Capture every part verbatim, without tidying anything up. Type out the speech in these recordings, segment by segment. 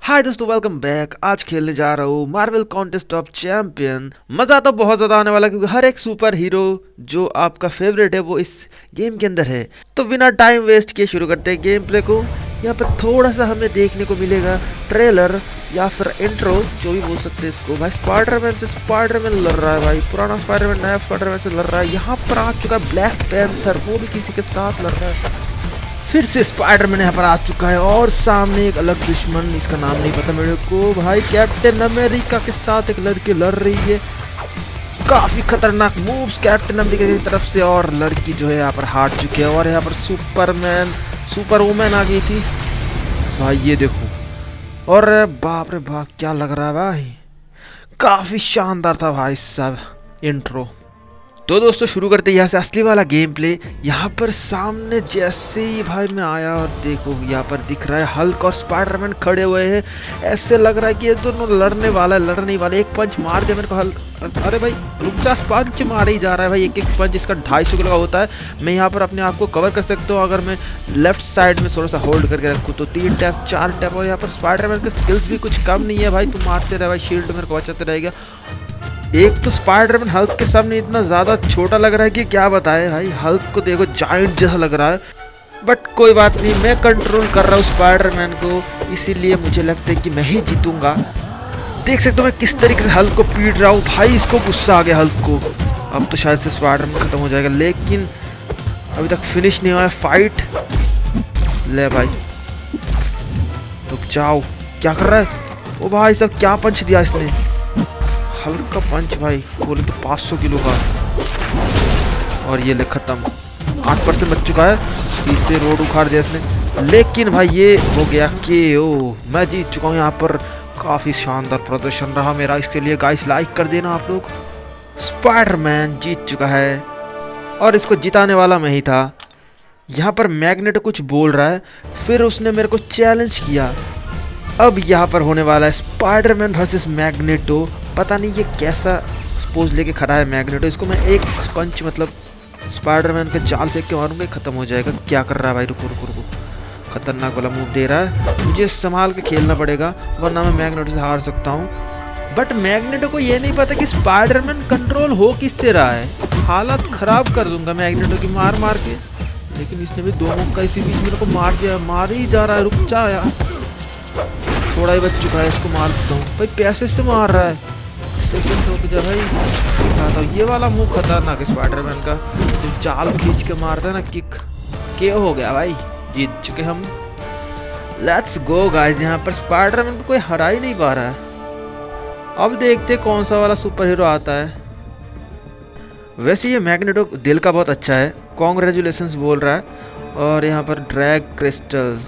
हाय दोस्तों, welcome back. आज खेलने जा रहा हूँ मार्वल कॉन्टेस्ट ऑफ चैंपियन। मजा तो बहुत ज्यादा आने वाला क्योंकि हर एक सुपर हीरो जो आपका फेवरेट है वो इस गेम के अंदर है। तो बिना टाइम वेस्ट किए शुरू करते हैं गेम प्ले को। यहाँ पर थोड़ा सा हमें देखने को मिलेगा ट्रेलर या फिर इंट्रो, जो भी बोल सकते हैं इसको। भाई स्पाइडरमैन से स्पाइडरमैन लड़ रहा है, भाई पुराना स्पाइडरमैन नया स्पाइडरमैन से लड़ रहा है। यहाँ पर आ चुका है ब्लैक पैंथर, वो भी किसी के साथ लड़ रहा है। फिर से स्पाइडरमैन यहाँ पर आ चुका है और सामने एक अलग दुश्मन, इसका नाम नहीं पता मेरे को। भाई कैप्टन अमेरिका के साथ एक लड़की लड़ रही है। काफी खतरनाक मूव्स कैप्टन अमेरिका की तरफ से, और लड़की जो है यहाँ पर हार चुकी है। और यहाँ पर सुपरमैन सुपर वुमेन आ गई थी भाई, ये देखो। और बाप रे बाप क्या लग रहा है भाई, काफी शानदार था भाई साहब इंट्रो। तो दोस्तों शुरू करते हैं यहाँ से असली वाला गेम प्ले। यहाँ पर सामने जैसे ही भाई मैं आया और देखो यहाँ पर दिख रहा है हल्क और स्पाइडरमैन खड़े हुए हैं। ऐसे लग रहा है कि ये दोनों लड़ने वाला है लड़ने वाले। एक पंच मार दिया मेरे को हल्क, अरे भाई रुक जा, पंच मारे ही जा रहा है भाई। एक एक पंच इसका ढाई सौ किलो का होता है। मैं यहाँ पर अपने आप को कवर कर सकता हूँ अगर मैं लेफ्ट साइड में थोड़ा सा होल्ड करके रखूँ तो। तीन टैप चार टैप। और यहाँ पर स्पाइडरमैन के स्किल्स भी कुछ कम नहीं है भाई, तू मारते रहे भाई, शील्ड मेरे को बचाते रहेगा। एक तो स्पाइडरमैन हल्क के सामने इतना ज़्यादा छोटा लग रहा है कि क्या बताएं भाई। हल्क को देखो जायंट जैसा लग रहा है, बट कोई बात नहीं, मैं कंट्रोल कर रहा हूँ स्पाइडरमैन को, इसीलिए मुझे लगता है कि मैं ही जीतूंगा। देख सकते हो मैं किस तरीके से हल्क को पीट रहा हूँ भाई। इसको गुस्सा आ गया हल्क को। अब तो शायद से स्पाइडरमैन खत्म हो जाएगा, लेकिन अभी तक फिनिश नहीं हुआ है फाइट। ले भाई रुक जाओ, क्या कर रहा है ओ भाई साहब, क्या पंच दिया इसने। हल्क का पंच भाई बोले तो पाँच सौ किलो का। और ये ले खत्म, आठ परसेंट बच चुका है। फिर से रोड उखाड़ दिया इसने, लेकिन भाई ये हो गया के ओ। मैं जीत चुका हूँ यहाँ पर। काफ़ी शानदार प्रदर्शन रहा मेरा, इसके लिए गाइस लाइक कर देना आप लोग। स्पाइडरमैन जीत चुका है और इसको जिताने वाला मैं ही था। यहाँ पर मैग्नेटो कुछ बोल रहा है, फिर उसने मेरे को चैलेंज किया। अब यहाँ पर होने वाला है स्पाइडरमैन वर्सेस मैग्नेटो। पता नहीं ये कैसा स्पोज लेके खड़ा है मैग्नेटो। इसको मैं एक पंच मतलब स्पाइडरमैन के जाल फेंक के मारूंगा, खत्म हो जाएगा। क्या कर रहा है भाई, रुको रुको रुको, खतरनाक वाला मूव दे रहा है। मुझे संभाल के खेलना पड़ेगा वरना मैं मैग्नेटो से हार सकता हूँ। बट मैग्नेटो को ये नहीं पता कि स्पाइडरमैन कंट्रोल हो किससे रहा है। हालत खराब कर दूंगा मैग्नेटो की मार मार के, लेकिन इसने भी दो मुक्का इसी बीच मेरे को मार दिया। मार ही जा रहा है, रुक जा यार, थोड़ा ही बच चुका है, इसको मार देता हूँ भाई। पैसे से मार रहा है, सेकंड रुक जा भाई, दिखाता हूँ। ये वाला मुंह खतरनाक है स्पाइडरमैन का, जो जाल खींच के मारता है ना किक। क्या हो गया भाई, जीत चुके हम। Let's go guys. यहाँ पर स्पाइडरमैन को कोई हरा ही नहीं पा रहा है। अब देखते कौन सा वाला सुपर हीरो आता है। वैसे ये मैग्नेटो दिल का बहुत अच्छा है, कॉन्ग्रेचुलेशंस बोल रहा है। और यहाँ पर ड्रैग क्रिस्टल,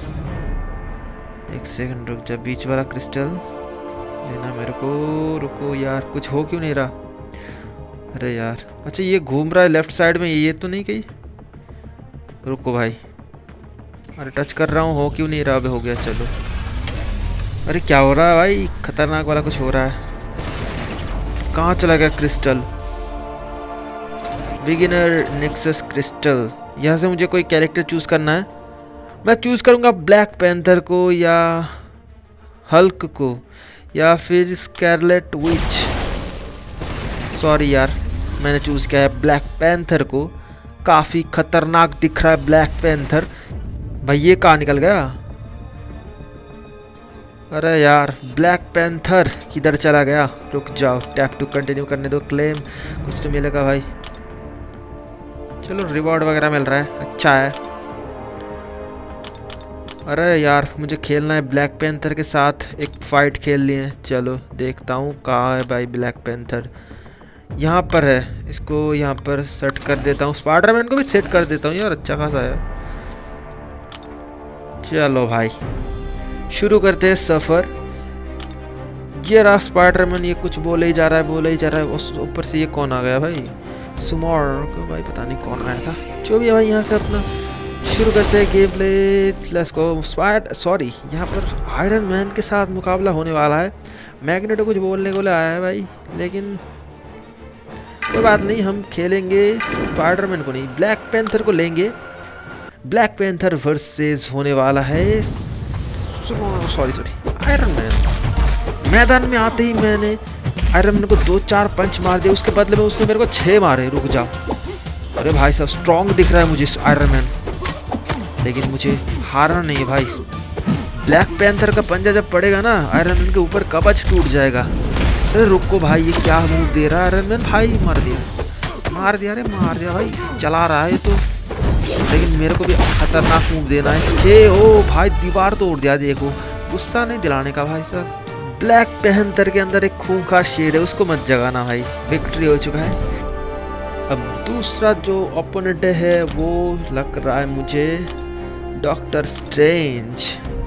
एक सेकंड रुक जा, बीच वाला क्रिस्टल लेना मेरे को। रुको यार, कुछ हो क्यों नहीं रहा। अरे यार, अच्छा ये घूम रहा है लेफ्ट साइड में, ये तो नहीं कहीं। रुको भाई, अरे टच कर रहा हूँ, हो क्यों नहीं रहा। अबे हो गया, चलो। अरे क्या हो रहा है भाई, खतरनाक वाला कुछ हो रहा है। कहाँ चला गया क्रिस्टल। Beginner nexus crystal. यहाँ से मुझे कोई कैरेक्टर चूज करना है। मैं चूज करूँगा ब्लैक पैंथर को या हल्क को या फिर स्कारलेट विच। सॉरी यार, मैंने चूज किया है ब्लैक पैंथर को। काफ़ी खतरनाक दिख रहा है ब्लैक पैंथर भाई। ये कहाँ निकल गया, अरे यार ब्लैक पैंथर किधर चला गया। रुक जाओ, टैप टू कंटिन्यू करने दो। क्लेम कुछ तो मिलेगा भाई, चलो रिवॉर्ड वगैरह मिल रहा है, अच्छा है। अरे यार मुझे खेलना है ब्लैक पैंथर के साथ, एक फाइट खेल लिए। चलो देखता हूँ कहाँ है भाई ब्लैक पैंथर। यहाँ पर है, इसको यहाँ पर सेट कर देता हूँ। स्पाइडरमैन को भी सेट कर देता हूँ यार, अच्छा खासा है। चलो भाई शुरू करते हैं सफ़र। ये रहा स्पाइडरमैन, ये कुछ बोले ही जा रहा है बोले ही जा रहा है। उस ऊपर से ये कौन आ गया भाई, सुमोर को भाई पता नहीं कौन आया था। जो भी है भाई, यहाँ से अपना शुरू करते हैं game play. Let's go. Spider sorry यहाँ पर आयरन मैन के साथ मुकाबला होने वाला है। मैग्नेटो कुछ बोलने को आया है भाई, लेकिन कोई बात नहीं, हम खेलेंगे स्पाइडरमैन को नहीं, ब्लैक पैंथर को लेंगे। ब्लैक पैंथर वर्सेस होने वाला है, सॉरी सॉरी आयरन मैन। मैदान में आते ही मैंने आयरन मैन को दो चार पंच मार दिए, उसके बदले में उसने मेरे को छह मारे। रुक जाओ, अरे भाई साहब स्ट्रॉन्ग दिख रहा है मुझे आयरन मैन, लेकिन मुझे हारना नहीं है भाई। ब्लैक पैंथर का पंजा जब पड़ेगा ना, आयरन मैन के ऊपर कवच टूट जाएगा। अरे रुको भाई, ये क्या मूव दे रहा है आयरन मैन भाई? मार दिया मार दिया अरे मार दिया भाई, चला रहा है तो, लेकिन मेरे को भी खतरनाक मूव देना है। के ओ भाई दीवार तोड़ दिया, देखो गुस्सा नहीं दिलाने का भाई साहब। ब्लैक पैंथर के अंदर एक खूंखार शेर है, उसको मत जगाना भाई, विक्ट्री हो चुका है। अब दूसरा जो ओपोनेंट है वो लग रहा है मुझे डॉक्टर स्ट्रेंज।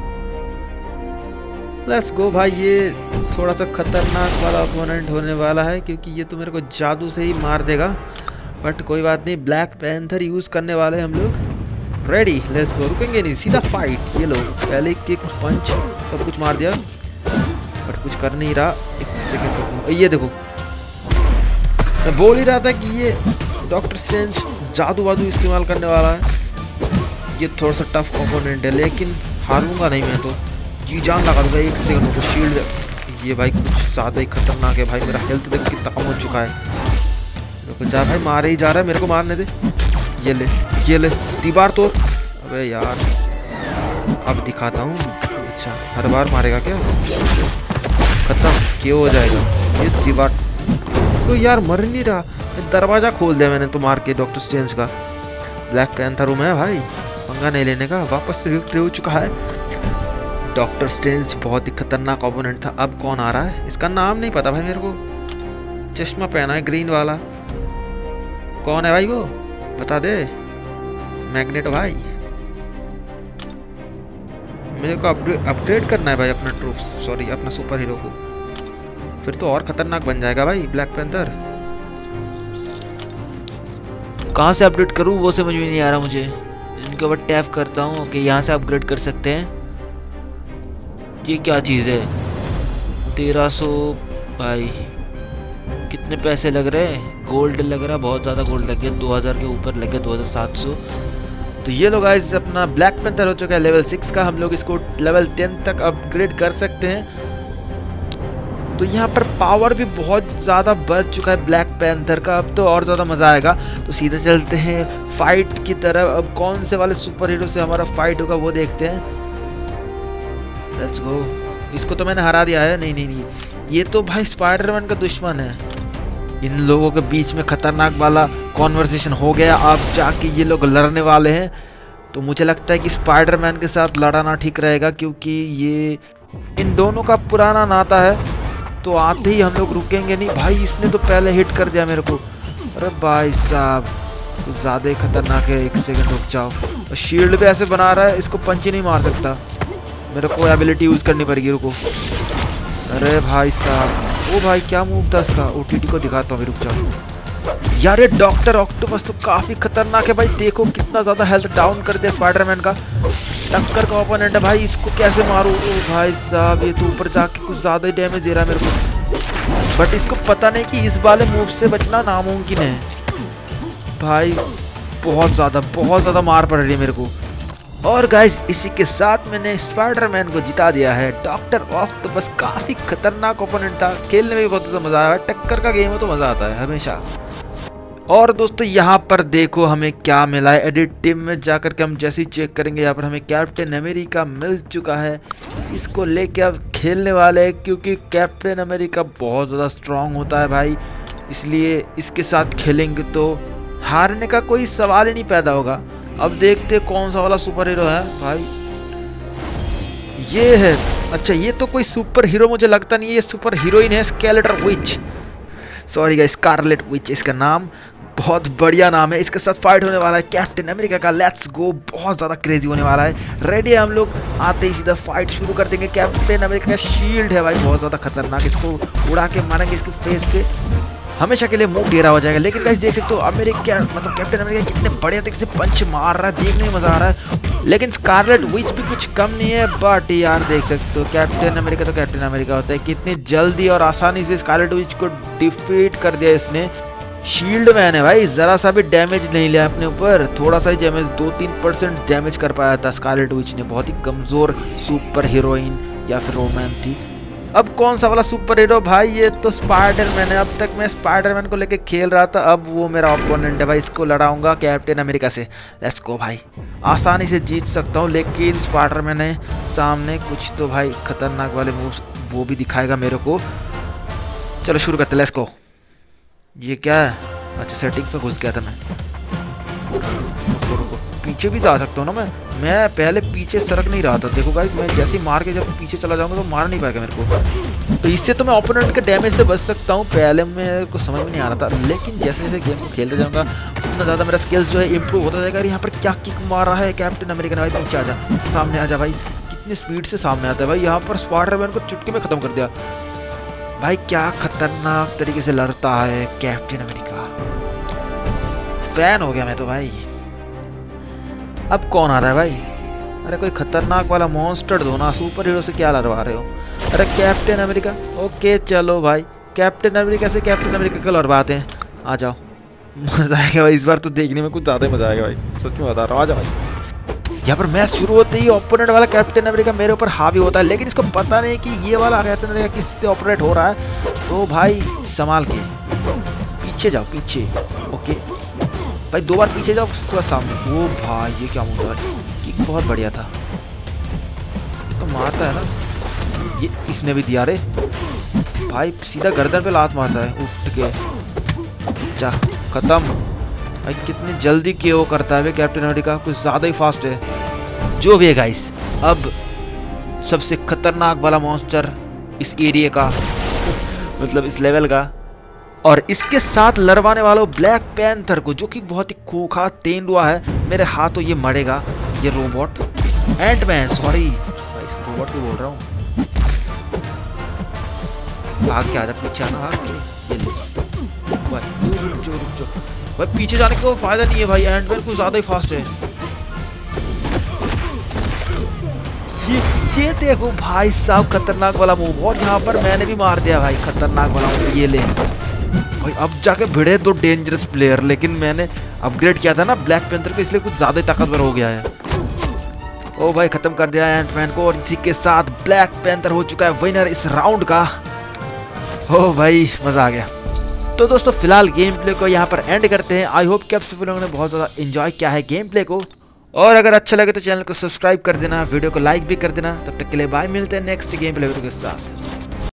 लेट्स गो भाई, ये थोड़ा सा खतरनाक वाला ओपोनेंट होने वाला है, क्योंकि ये तो मेरे को जादू से ही मार देगा, बट कोई बात नहीं। ब्लैक पैंथर यूज करने वाले हम लोग। रेडी, लेट्स गो, रुकेंगे नहीं, सीधा फाइट। ये लो, पहले किक पंच सब कुछ मार दिया, बट कुछ कर नहीं रहा। एक सेकेंड, ये देखो, मैं बोल ही रहा था कि ये डॉक्टर स्ट्रेंज जादू वादू इस्तेमाल करने वाला है। ये थोड़ा सा टफ ओपोनेंट है, लेकिन हारूंगा नहीं मैं तो, जी जान लगा दूंगा। एक सेकंड को शील्ड, ये भाई कुछ ज़्यादा ही खतरनाक है भाई। मेरा हेल्थ देख कितना कम हो चुका है। रुको जा भाई, मारे ही जा रहा है, मेरे को मारने दे। ये ले ये ले, दीवार तोड़। अबे यार, अब दिखाता हूँ। अच्छा, हर बार मारेगा क्या? खत्म क्यों हो जाएगा ये दीवार तो? यार मर नहीं रहा, दरवाजा खोल दिया मैंने तो मार के डॉक्टर स्ट्रेंज का। ब्लैक पैंथर हूँ मैं भाई, पंगा नहीं लेने का। वापस से विक्ट्री हो चुका है। डॉक्टर स्ट्रेंज बहुत ही खतरनाक ओपोनेंट था। अब कौन आ रहा है इसका नाम नहीं पता भाई मेरे को। चश्मा पहना है ग्रीन वाला, कौन है भाई वो? बता दे। मैग्नेटो भाई, मेरे को अपग्रेड अपग्रेड करना है भाई अपना ट्रूप्स, सॉरी अपना सुपर हीरो को, फिर तो और खतरनाक बन जाएगा भाई ब्लैक पैंथर। कहाँ से अपग्रेड करूँ वो समझ में नहीं आ रहा मुझे। इनके ऊपर टैप करता हूँ कि यहाँ से अपग्रेड कर सकते हैं। ये क्या चीज़ है? तेरह सौ भाई, कितने पैसे लग रहे हैं? गोल्ड लग रहा है, बहुत ज़्यादा गोल्ड लग गया, दो हज़ार के ऊपर लग गया, दो हज़ार सात सौ। तो ये लोग गाइस अपना ब्लैक पैंथर हो चुका है लेवल सिक्स का। हम लोग इसको लेवल टेन तक अपग्रेड कर सकते हैं। तो यहाँ पर पावर भी बहुत ज़्यादा बढ़ चुका है ब्लैक पैंथर का। अब तो और ज़्यादा मज़ा आएगा। तो सीधे चलते हैं फाइट की तरफ। अब कौन से वाले सुपर हीरो से हमारा फाइट होगा वो देखते हैं। Let's go. इसको तो मैंने हरा दिया है। नहीं नहीं नहीं, ये तो भाई स्पाइडरमैन का दुश्मन है। इन लोगों के बीच में खतरनाक वाला कॉन्वर्सेशन हो गया। अब जाके ये लोग लड़ने वाले हैं। तो मुझे लगता है कि स्पाइडरमैन के साथ लड़ाना ठीक रहेगा, क्योंकि ये इन दोनों का पुराना नाता है। तो आते ही हम लोग रुकेंगे नहीं। भाई इसने तो पहले हिट कर दिया मेरे को। अरे भाई साहब कुछ ज़्यादा ही खतरनाक है। एक सेकंड रुक जाओ। और शील्ड भी ऐसे बना रहा है, इसको पंच ही नहीं मार सकता। मेरे को एबिलिटी यूज़ करनी पड़ेगी। रुको। अरे भाई साहब, ओ भाई क्या मूव था इसका? ओटीटी को दिखाता हूँ, रुक जाओ। यार ये डॉक्टर ऑक्टोपस तो काफ़ी खतरनाक है भाई। देखो कितना ज़्यादा हेल्थ डाउन कर दिया स्पाइडरमैन का। टक्कर का ओपोनेंट है भाई, इसको कैसे मारूं? ओ भाई साहब, ये तो ऊपर जाके कुछ ज़्यादा ही डैमेज दे रहा है मेरे को। बट इसको पता नहीं कि इस वाले मूव से बचना नामुमकिन है भाई। बहुत ज़्यादा बहुत ज़्यादा मार पड़ रही है मेरे को। और गाइज इसी के साथ मैंने स्पाइडरमैन को जिता दिया है। डॉक्टर ऑक्टोपस काफ़ी खतरनाक ओपोनेंट था। खेलने में भी बहुत ज़्यादा मज़ा आया। टक्कर का गेम है तो मज़ा आता है हमेशा। और दोस्तों यहाँ पर देखो हमें क्या मिला है। एडिट टीम में जाकर के हम जैसे ही चेक करेंगे, यहाँ पर हमें कैप्टन अमेरिका मिल चुका है। इसको लेके अब खेलने वाले हैं, क्योंकि कैप्टन अमेरिका बहुत ज़्यादा स्ट्रांग होता है भाई। इसलिए इसके साथ खेलेंगे तो हारने का कोई सवाल ही नहीं पैदा होगा। अब देखते कौन सा वाला सुपर हीरो है भाई। ये है। अच्छा, ये तो कोई सुपर हीरो मुझे लगता नहीं है, ये सुपर हीरोइन है। Skeletor witch, sorry guys, Scarlet Witch इसका नाम। बहुत बढ़िया नाम है। इसके साथ फाइट होने वाला है कैप्टन अमेरिका का। Let's go. बहुत ज़्यादा क्रेजी होने वाला है। रेडी है हम लोग। आते ही सीधा फाइट शुरू कर देंगे। कैप्टन अमेरिका का शील्ड है भाई बहुत ज़्यादा खतरनाक। इसको उड़ा के मारेंगे इसके फेस पे, हमेशा के लिए मुंह टेढ़ा हो जाएगा। लेकिन गाइस देख सकते हो अमेरिका मतलब कैप्टन अमेरिका कितने बढ़िया तरीके से पंच मार रहा है, देखने में मज़ा आ रहा है। लेकिन स्कारलेट विच भी कुछ कम नहीं है। बट यार देख सकते हो कैप्टन अमेरिका तो कैप्टन अमेरिका होता है। कितनी जल्दी और आसानी से स्कारलेट विच को डिफीट कर दिया इसने। शील्ड मैन है भाई, ज़रा सा भी डैमेज नहीं लिया अपने ऊपर। थोड़ा सा ही डैमेज, दो तीन परसेंट डैमेज कर पाया था स्कारलेट विच ने। बहुत ही कमज़ोर सुपर हीरोइन या फिर रोमैन थी। अब कौन सा वाला सुपर हीरो भाई, ये तो स्पाइडरमैन है। अब तक मैं स्पाइडरमैन को लेके खेल रहा था, अब वो मेरा ओपोनेंट है भाई। इसको लड़ाऊंगा कैप्टन अमेरिका से। लेट्स गो भाई, आसानी से जीत सकता हूँ, लेकिन स्पाइडरमैन है सामने। कुछ तो भाई खतरनाक वाले मूव्स वो भी दिखाएगा मेरे को। चलो शुरू करते, लेट्स गो। ये क्या है? अच्छा सेटिंग्स में घुस गया था मैं। रुको रुको, पीछे भी जा सकता हूँ ना मैं मैं पहले पीछे सरक नहीं रहा था। देखो गाइस, मैं जैसे ही मार के जब पीछे चला जाऊंगा तो मार नहीं पाएगा मेरे को। तो इससे तो मैं ओपोनेंट के डैमेज से बच सकता हूँ। पहले मेरे को समझ में नहीं आ रहा था, लेकिन जैसे जैसे गेम को खेलते जाऊंगा उतना ज़्यादा मेरा स्किल्स जो है इंप्रूव होता जाएगा। यहाँ पर क्या किक मारा है कैप्टन अमेरिका ने भाई। पीछे आ जा, सामने आ जा भाई। कितनी स्पीड से सामने आता है भाई। यहाँ पर स्पाइडरमैन को चुटकी में ख़त्म कर दिया भाई। क्या खतरनाक तरीके से लड़ता है कैप्टन अमेरिका। फैन हो गया मैं तो भाई। अब कौन आ रहा है भाई? अरे कोई खतरनाक वाला मॉन्स्टर दो ना, सुपर हीरो से क्या लड़वा रहे हो? अरे कैप्टन अमेरिका। ओके चलो भाई, कैप्टन अमेरिका से कैप्टन अमेरिका को लड़वाते हैं। आ जाओ, मजा आएगा भाई। इस बार तो देखने में कुछ ज़्यादा ही मजा आएगा भाई, सच में बता रहा हूँ। आ जाओ भाई। यहाँ पर मैच शुरू होते ही ओपोनेंट वाला कैप्टन अमेरिका मेरे ऊपर हावी होता है, लेकिन इसको पता नहीं कि ये वाला कैप्टन अमेरिका किससे ऑपरेट हो रहा है। तो भाई संभाल के पीछे जाओ, पीछे। ओके भाई, दो बार पीछे जाओ उसके बाद सामने। ओ भाई ये क्या मूव है, किक बहुत बढ़िया था। तो मारता है ना ये, इसने भी दिया रे भाई। सीधा गर्दन पे लात मारता है उठ के। जा खत्म भाई। कितनी जल्दी केओ करता है वे कैप्टन अमेरिका, कुछ ज़्यादा ही फास्ट है। जो भी है गाइस, अब सबसे खतरनाक वाला मॉन्स्टर इस एरिया का मतलब इस लेवल का, और इसके साथ लड़वाने वालों ब्लैक पैंथर को, जो कि बहुत ही खोखा तेंदुआ है। मेरे हाथों ये मरेगा ये रोबोट। एंटमैन, सॉरी भाई, इस रोबोट को बोल रहा हूँ। भाग के आजा, पीछे आना भाग के। ये ले भाई, रुक जाओ रुक जाओ भाई। पीछे जाने का कोई फायदा नहीं है भाई, एंटमैन कुछ ज़्यादा ही फास्ट है। ये ये देखो भाई साहब, खतरनाक वाला मूव। और यहाँ पर मैंने भी मार दिया भाई खतरनाक वाला मूव। ये ले भाई, अब जाके भिड़े दो डेंजरस प्लेयर। लेकिन मैंने अपग्रेड किया था ना ब्लैक पैंथर को, इसलिए कुछ ज़्यादा ही ताकतवर हो गया है। ओ भाई खत्म कर दिया एंटमैन को, और इसी के साथ ब्लैक पैंथर हो चुका है विनर इस राउंड का। ओ भाई मज़ा आ गया। तो दोस्तों फिलहाल गेम प्ले को यहाँ पर एंड करते हैं। आई होप कि आप सभी लोगों ने बहुत ज़्यादा एंजॉय किया है गेम प्ले को, और अगर अच्छा लगे तो चैनल को सब्सक्राइब कर देना, वीडियो को लाइक भी कर देना। तब तक के लिए बाय, मिलते हैं नेक्स्ट गेम प्ले वीडियो के साथ।